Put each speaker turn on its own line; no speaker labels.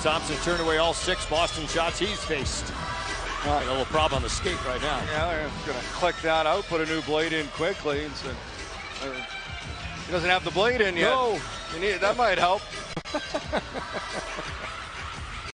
Thompson turned away all 6 Boston shots he's faced. A little problem on the skate right now.
Yeah, they're going to click that out, put a new blade in quickly. And so, he doesn't have the blade in yet.
No.
That might help.